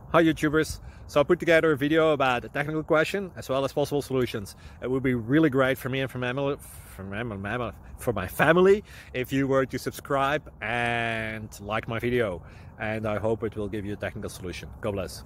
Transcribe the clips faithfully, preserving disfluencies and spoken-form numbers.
Hi YouTubers. So I put together a video about a technical question as well as possible solutions. It would be really great for me and for my family, for my, for my family if you were to subscribe and like my video. And I hope it will give you a technical solution. God bless.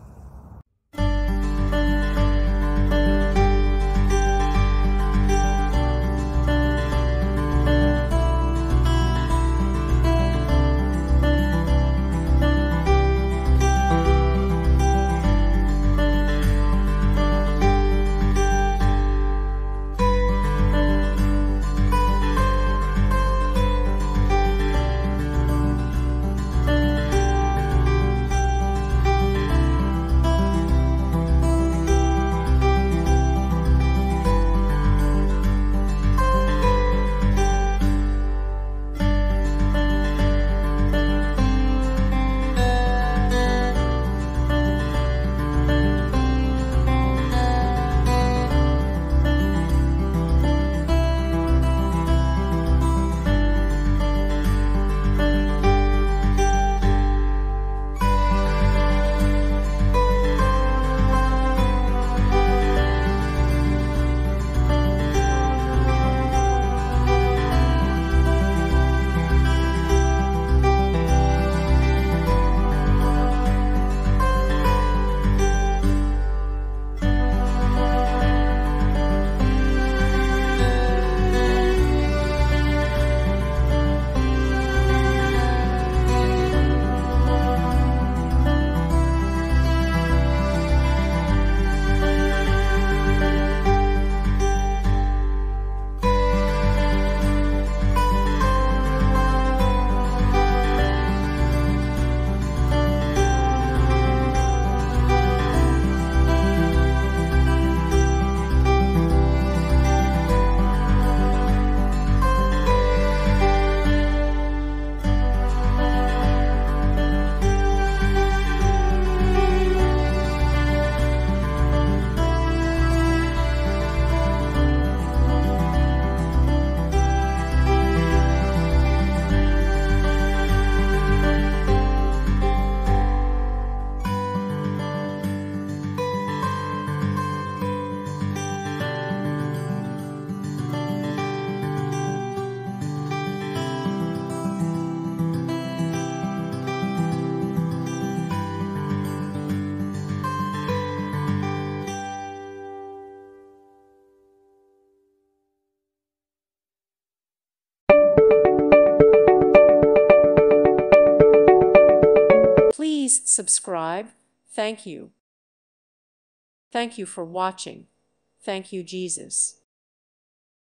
Please subscribe. Thank you. Thank you for watching. Thank you, Jesus.